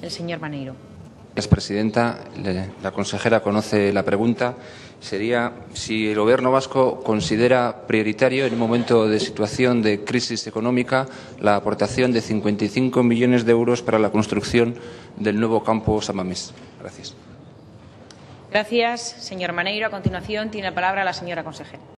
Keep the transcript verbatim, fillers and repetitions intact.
el señor Maneiro. Gracias, presidenta. La consejera conoce la pregunta. Sería si el Gobierno vasco considera prioritario, en un momento de situación de crisis económica, la aportación de cincuenta y cinco millones de euros para la construcción del nuevo campo San Mamés. Gracias. Gracias, señor Maneiro. A continuación, tiene la palabra la señora consejera.